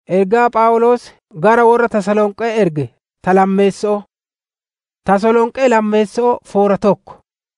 Ergaa Phaawulos gara warra Tasalonqee erge ta lammeessoo. Tasalonqee lammeessoo foora tokko.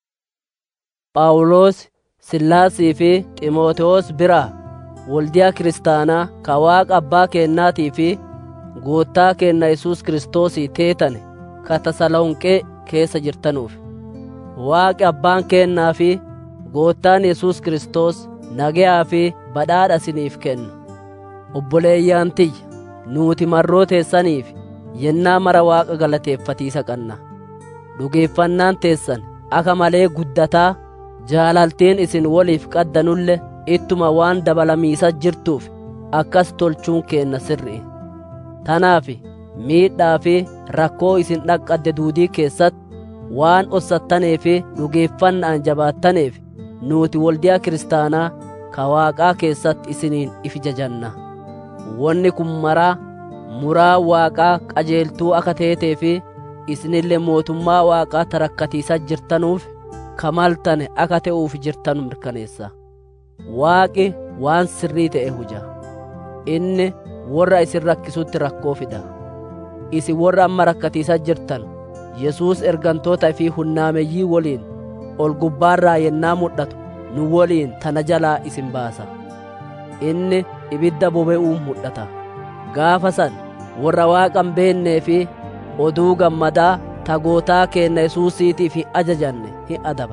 Phaawulos Sillaasii fi Xiimotewos biraa waldiyaa kiristaanaa ka Waaqa Abbaa keennaatii fi Goottaa keenna Yesuus Kiristoosii teetane ka Tasalonqee keessa jirtanuuf, Waaqi Abbaan keennaa fi Goottaan Yesuus Kiristoos nagayaa fi badhaadha isiniif kennu. Obboleeyyaan tiyya, nuuti marroo teessaniif yennaa mara Waaqa galateeffatiisa qabna. Dhugeeffannaan teessan akka malee guddataa, jaalaltiin isin waliif qaddanulle ittuma waan dabalamiisa jirtuuf akkas tolchuun keenna sirrii. Tanaaf miidhaa fi rakkoo isin dhaqqadde duudii keessatti waan ossattanee fi dhugeeffannaan jabaattaneef nuuti waldiyaa kiristaanaa ka Waaqaa keessatti isiniin ifi jajanna. Wanni kun maraa muraa Waaqaa qajeeltuu akka teetee fi isinillee mootummaa Waaqaa tarakkatiisa jirtanuuf kamaltane akka ta'uuf jirtanu mirkaneessa. Waaqi waan sirrii ta'e huja. Inni warra isin rakkisutti rakkoo fida. Isin warra amma rakkatiisa jirtan Yesuus ergantoota fi hunnaameyyii waliin ol gubbaarraa yennaa mul'atu nu waliin tana jalaa isin baasa. Inni ibidda bobe'uun mul'ata. Gaafa san warra Waaqa hin beennee fi oduu gammadaa Gootaa keenna Yesuusiitiif ajajanne hin adaba.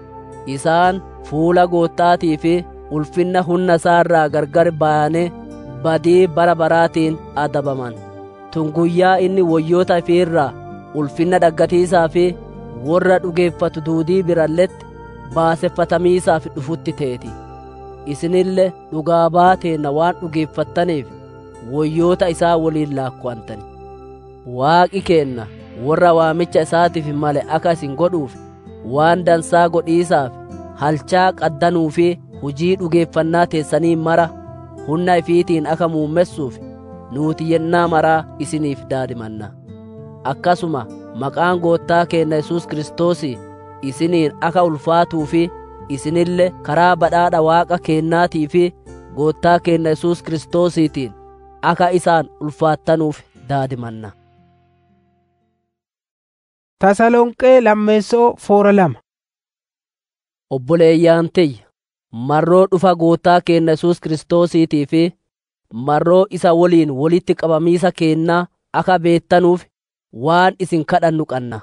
Isaan fuula Goottaatii fi ulfinna humna isaarraa gargar baanee badii bara baraatiin adabaman. Tun guyyaa inni wayyoota ifiirraa ulfinna dhaggatiisaa fi warra dhugeeffatu duudii biralletti baaseffatamiisaaf dhufutti teeti. Isinille dhugaa baateenna waan dhugeeffattaniif wayyoota isaa waliin laakkuwantani. Waaqi keenna warra waamicha isaatiif male akka isin godhuuf waan dansaa godhiisaaf halchaa qaddanuu fi hujii dhugeeffannaa teessanii mara humna ifiitiin akka muummessuuf nuuti yennaa maraa isiniif daadimanna. Akkasuma maqaan Goottaa keenna Yesuus Kiristoosii isiniin akka ulfaatuu fi isinille karaa badhaadha Waaqa keennaatii fi Goottaa keenna Yesuus Kiristoosiitiin akka isaan ulfaattanuuf daadimanna. Tasalonqee lammeessoo foora lama. Obboleeyyaan tiyya, marroo dhufa Goottaa keenna Yesuus Kiristoosiitii fi marroo isa waliin walitti qabamiisa keennaa akka beettanuuf waan isin kadhannu qabna.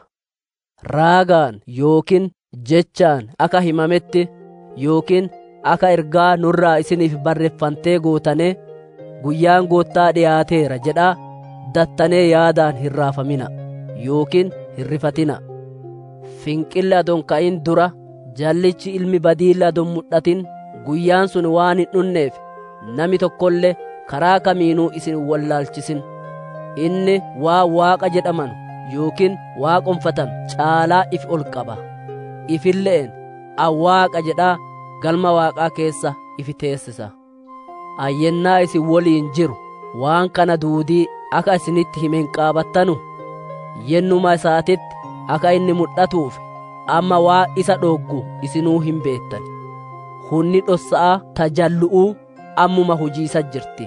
Raagaan yookiin jechaan akka himametti yookiin akka ergaa nurraa isiniif barreeffantee gootane guyyaan Goottaa dhiyaateera jedhaa dattanee yaadaan hin raafamina yookiin hin rifatina. Finqilli adon ka'in dura jallichi ilmi badiilla adon mul'atin guyyaan sun waan hin dhunneef nami tokkollee karaa kamiinuu isin wallaalchisin. Inni waa Waaqa jedhaman yookiin waaqonfatan caalaa if ol qaba. Ifilleen Waaqa jedhaa galma Waaqaa keessa ifi teessisa. Ayyennaa isin waliin jiru waan kana duudii akka isinitti himen qaabattanu yennuma isaatitti akka inni mul'atuuf amma waa isa dhoggu isinuu hin beettan. Hunni dhossa'a tajallu'uu ammuma hujiisa jirti.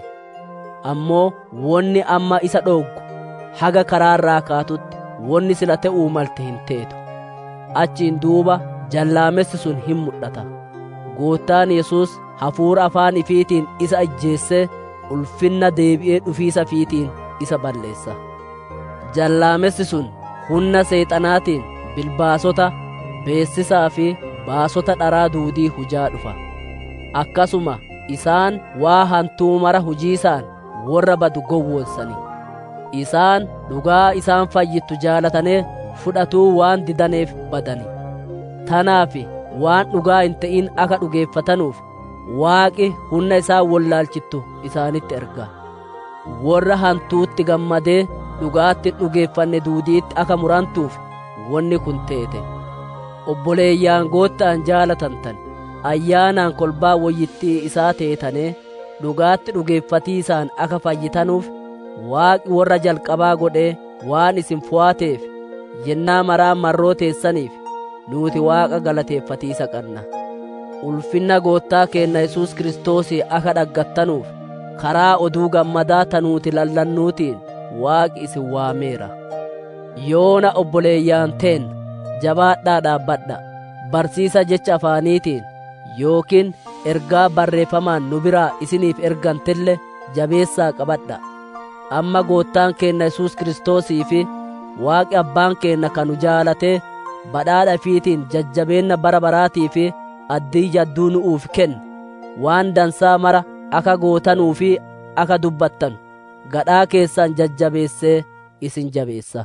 Ammoo wonni amma isa dhoggu haga karaarraa kaatutti wonni sila ta'uu malte hin teetu. Achiin duuba jallaamessi sun hin mul'ata. Goottaan Yesuus hafuura afaan ifiitiin isa ajjeessee ulfinna deebi'ee dhufiisa fiitiin isa balleessa. Jallaamessi sun humna seexanaatiin bilbaasota, beessisaa fi baasota dharaa duudii hujaa dhufa. Akkasuma isaan waa hantuu mara hujiisaan warra badu gowwoonsani. Isaan dhugaa isaan fayyittu jaalatanii fudhatuu waan didaneef badani. Tanaaf waan dhugaa hin ta'in akka dhugeeffatanuuf Waaqi humna isaa wallaalchittu isaanitti erga. Warra hantuutti gammadee dhugaatti dhugeeffanne duudiitti akka murantuuf wanni kun teete. Obboleeyyaan Goottaan jaalatantan ayyaanaan kolbaa wayyittii isaa teetanee dhugaatti dhugeeffatiisaan akka fayyitanuuf Waaqi warra jalqabaa godhee waan isin fo'ateef yennaa maraa marroo teessaniif nuuti Waaqa galateeffatiisa qabna. Ulfinna Goottaa keenna Yesuus Kiristoosii akka dhaggattanuuf karaa oduu gammadaa tanuuti lallannuutiin Waaqi isin waameera. Yoona obboleeyyaan teen jabaadhaa dhaabbadha. Barsiisa jecha afaaniitiin yookiin ergaa barreeffamaan nu biraa isiniif ergantelle jabeessaa qabadha. Amma Goottaan keenna Yesuus Kiristoosii fi Waaqi Abbaan keenna kanu jaalatee badhaadha ifiitiin jajjabeenna bara baraatii fi addii jadduu nu'uuf kenna. Waan dansaa mara akka gootanuu fi akka dubbattanu gadhaa keessan jajjabeessee isin jabeessa.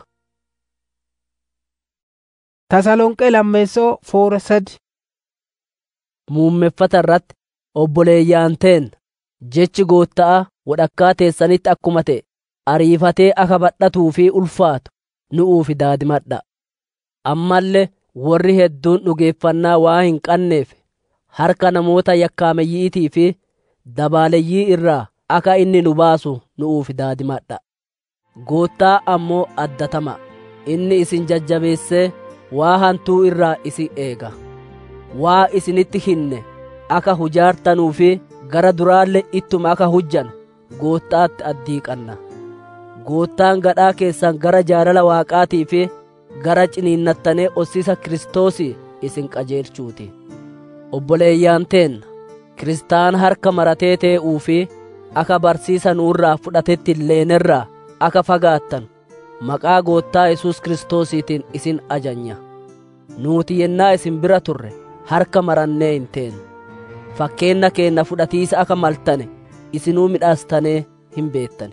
Tasalonqee lammeessoo foora 3. Muummeffata irratti obboleeyyaan teen jechi Goottaa wadhakkaa teessanitti akkuma ta'e ariifatee akka badhatuu fi ulfaatu nu'uuf daadimadha. Ammallee warri hedduun dhugeeffannaa waa hin qabneef harka namoota yakkaamayyiitii fi dabaaleyyii irraa akka inni nu baasu nu'uuf daadimadha. Goottaa ammoo addatama. Inni isin jajjabeessee waa hantuu irraa isin eega. Waa isinitti hinne akka hujaartanuu fi gara duraalle ittuma akka hujjanu Goottaatti addii qanna. Goottaan gadhaa keessan gara jaalala Waaqaatii fi gara ciniinnattanee ossiisa Kiristoosii isin qajeelchuuti. Obboleeyyaan teenna Kiristaana harka maratee tee'uu fi akka barsiisa nuurraa fudhatetti illeenerraa akka fagaattan maqaa Goottaa Yesuus Kiristoosiitiin isin ajanya. Nuuti yennaa isin bira turre harka marannee hin teenu. Fakkeenna keenna fudhatiisa akka maltane isinuu midhaastanee hin beettane.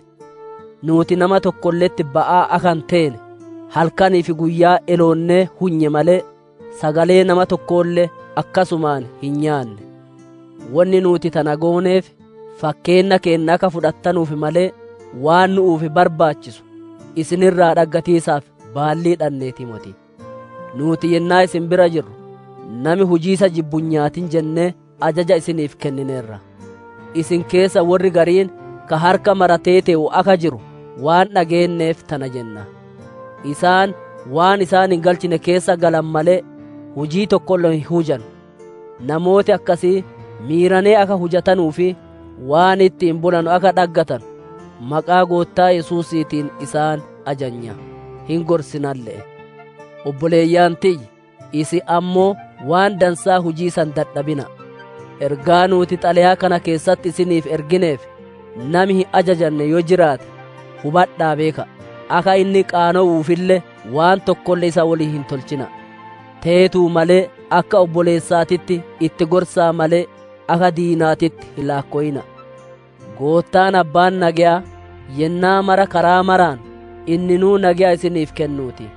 Nuuti nama tokkolletti ba'aa akka hin teene halkanii fi guyyaa eloonnee hunye malee sagalee nama tokkollee akkasumaan hin nyaanne. Wanni nuti tana gooneef fakkeenna keenna akka fudhattanuuf malee waan nu'uuf barbaachisu isinirraa dhaggatiisaaf baallii dhanneeti moti. Nuti yennaa isin bira jirru nami hujiisa jibbunyaatin jennee ajaja isiniif kennineerra. Isin keessa warri gariin ka harka maratee tee'u akka jiru waan dhageenneef tana jenna. Isaan waan isaan hin galchine keessa galan malee hujii tokkollee hin hujan. Namooti akkasii miiranee akka hujatanuu fi waan ittiin bulanu akka dhaggatan maqaa Goottaa Yesuusiitiin isaan ajanya. Hin gorsinallee. Obboleeyyaan tiyyi isi ammoo waan dansaa hujii san dadhabina. Ergaa nuti xalayaa kana keessatti isiniif ergineef nami hin ajajanne yoo jiraate hubadhaa beeka. Akka inni qaana'uufillee waan tokkollee isa walii hin tolchina. Teetuu malee akka obboleessaatitti itti gorsaa malee akka diinaatitti hin laakkoyina. Goottaan Abbaan nagaa yennaa mara karaa maraan inninuu nagaa isiniif kennuuti.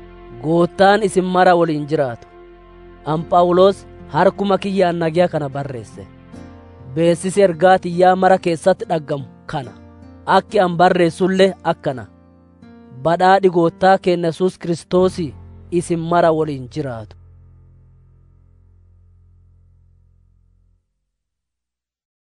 Goottaan isin mara waliin jiraatu. An Phaawulos harkuma kiyyaan nagaa kana barreesse. Beessisi ergaa tiyyaa mara keessatti dhaggamu kana. Akki an barreessullee akkana. Badhaadhi Goottaa keenya Yesuus Kiristoosii isin mara waliin jiraatu.